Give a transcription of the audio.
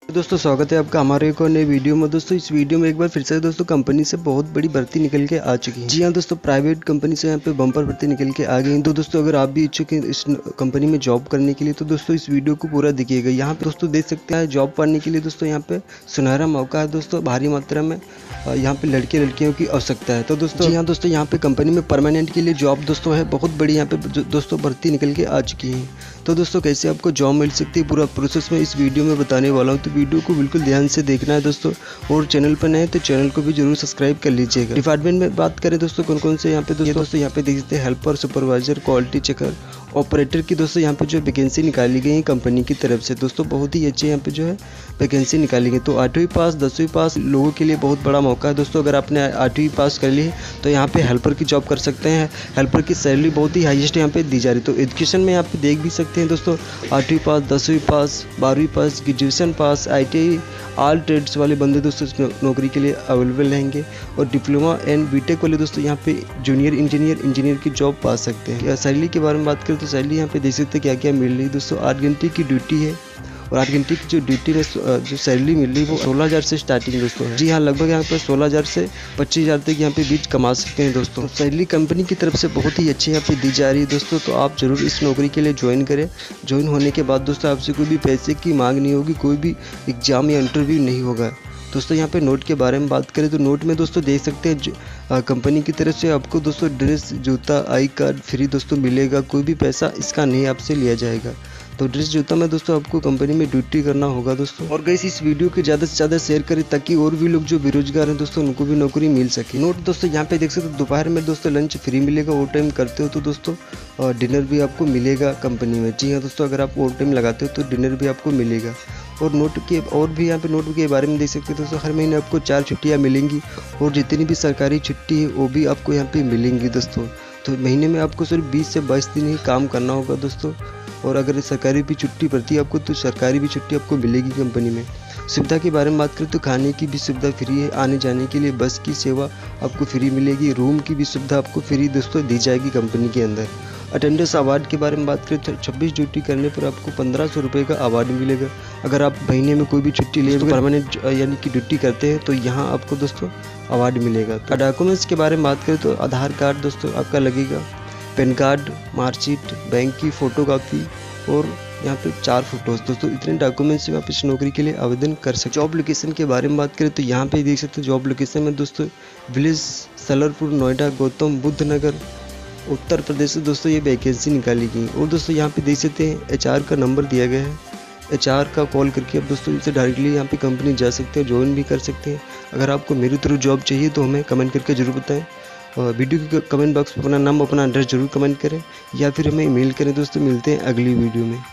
दोस्तों स्वागत है आपका हमारे एक और नए वीडियो में। दोस्तों इस वीडियो में एक बार फिर से दोस्तों कंपनी से बहुत बड़ी भर्ती निकल के आ चुकी है। जी हाँ दोस्तों, प्राइवेट कंपनी से यहाँ पे बम्पर भर्ती निकल के आ गई। तो दोस्तों अगर आप भी इच्छुक हैं इस कंपनी में जॉब करने के लिए तो दोस्तों इस वीडियो को पूरा देखिएगा। यहाँ पे दोस्तों देख सकते हैं जॉब पाने के लिए दोस्तों यहाँ पे सुनहरा मौका है दोस्तों, भारी मात्रा में यहाँ पे लड़के लड़कियों की आवश्यकता है। तो दोस्तों जी हाँ दोस्तों, यहाँ पे कंपनी में परमानेंट के लिए जॉब दोस्तों है, बहुत बड़ी यहाँ पे दोस्तों भर्ती निकल के आ चुकी है। तो दोस्तों कैसे आपको जॉब मिल सकती है पूरा प्रोसेस में इस वीडियो में बताने वाला हूँ, तो वीडियो को बिल्कुल ध्यान से देखना है दोस्तों। और चैनल पर नए तो चैनल को भी जरूर सब्सक्राइब कर लीजिएगा। डिपार्टमेंट में बात करें दोस्तों कौन कौन से यहाँ पे दोस्तों यहाँ पे देख सकते हैं helper, supervisor, quality checker, operator की दोस्तों यहाँ पे जो वैकेंसी निकाली गई है कंपनी की तरफ से दोस्तों, बहुत ही अच्छे यहाँ पे जो है वैकेंसी निकाली गई। तो 8वीं पास 10वीं पास लोगों के लिए बहुत बड़ा मौका है दोस्तों। अगर आपने 8वीं पास कर ली है तो यहाँ पे हेल्पर की जॉब कर सकते हैं। हेल्पर की सैलरी बहुत ही हाईएस्ट यहाँ पे दी जा रही है। तो एजुकेशन में यहाँ पे देख भी सकते हैं दोस्तों 8वीं पास 10वीं पास 12वीं pass graduation pass ITI all trades वाले बंदे दोस्तों इस नौकरी के लिए अवेलेबल रहेंगे। और डिप्लोमा एंड बीटेक वाले दोस्तों यहाँ पे जूनियर इंजीनियर की जॉब पा सकते हैं। सैलरी के बारे में बात करें तो सैलरी यहाँ पे देख सकते हैं क्या क्या मिल रही है दोस्तों। 8 घंटे की ड्यूटी है और 8 घंटे की जो ड्यूटी में जो सैलरी मिल रही है वो 16,000 से स्टार्टिंग दोस्तों है। जी हाँ, लगभग यहाँ पर 16,000 से 25,000 तक यहाँ पे बीच कमा सकते हैं दोस्तों। सैलरी कंपनी की तरफ से बहुत ही अच्छी यहाँ पे दी जा रही है दोस्तों। तो आप जरूर इस नौकरी के लिए ज्वाइन करें। ज्वाइन होने के बाद दोस्तों आपसे कोई भी पैसे की मांग नहीं होगी, कोई भी एग्जाम या इंटरव्यू नहीं होगा दोस्तों। यहाँ पे नोट के बारे में बात करें तो नोट में दोस्तों देख सकते हैं कंपनी की तरफ से आपको दोस्तों ड्रेस, जूता, आई कार्ड फ्री दोस्तों मिलेगा। कोई भी पैसा इसका नहीं आपसे लिया जाएगा। तो ड्रेस जूता में दोस्तों आपको कंपनी में ड्यूटी करना होगा दोस्तों। और गाइस इस वीडियो को ज़्यादा से ज़्यादा शेयर करें ताकि और भी लोग जो बेरोजगार हैं दोस्तों उनको भी नौकरी मिल सके। नोट दोस्तों यहाँ पे देख सकते हो दोपहर में दोस्तों लंच फ्री मिलेगा। ओवर टाइम करते हो तो दोस्तों डिनर भी आपको मिलेगा कंपनी में। जी हाँ दोस्तों, अगर आप ओवर टाइम लगाते हो तो डिनर भी आपको मिलेगा। और नोट के और भी यहाँ पे नोट के बारे में देख सकते हो दोस्तों, हर महीने आपको 4 छुट्टियाँ मिलेंगी और जितनी भी सरकारी छुट्टी है वो भी आपको यहाँ पे मिलेंगी दोस्तों। तो महीने में आपको सिर्फ 20 से 22 दिन ही काम करना होगा दोस्तों। और अगर सरकारी भी छुट्टी पड़ती है आपको तो सरकारी भी छुट्टी आपको मिलेगी कंपनी में। सुविधा के बारे में बात करें तो खाने की भी सुविधा फ्री है, आने जाने के लिए बस की सेवा आपको फ्री मिलेगी, रूम की भी सुविधा आपको फ्री दोस्तों दी जाएगी कंपनी के अंदर। अटेंडेंस अवार्ड के बारे में बात करें तो 26 ड्यूटी करने पर आपको 1500 रुपये का अवार्ड मिलेगा। अगर आप महीने में कोई भी छुट्टी ले परमानेंट यानी कि ड्यूटी करते हैं तो यहाँ आपको दोस्तों अवार्ड मिलेगा। तो डॉक्यूमेंट्स के बारे में बात करें तो आधार कार्ड दोस्तों आपका लगेगा, पैन कार्ड, मार्कशीट, बैंक की फ़ोटोकॉपी और यहाँ पे 4 फोटोज दोस्तों। इतने डॉक्यूमेंट्स से आप इस नौकरी के लिए आवेदन कर सकते। जॉब लोकेशन के बारे में बात करें तो यहाँ पे देख सकते हैं जॉब लोकेशन में दोस्तों विलेज सलरपुर, नोएडा, गौतम बुद्ध नगर, उत्तर प्रदेश से दोस्तों ये वैकेंसी निकाली गई। और दोस्तों यहाँ पे देख सकते हैं HR का नंबर दिया गया है। HR का कॉल करके आप दोस्तों इनसे डायरेक्टली यहाँ पे कंपनी जा सकते हैं, ज्वाइन भी कर सकते हैं। अगर आपको मेरे थ्रू जॉब चाहिए तो हमें कमेंट करके जरूर बताएं। वीडियो के कमेंट बॉक्स में अपना नाम, अपना एड्रेस जरूर कमेंट करें या फिर हमें ईमेल करें दोस्तों। मिलते हैं अगली वीडियो में।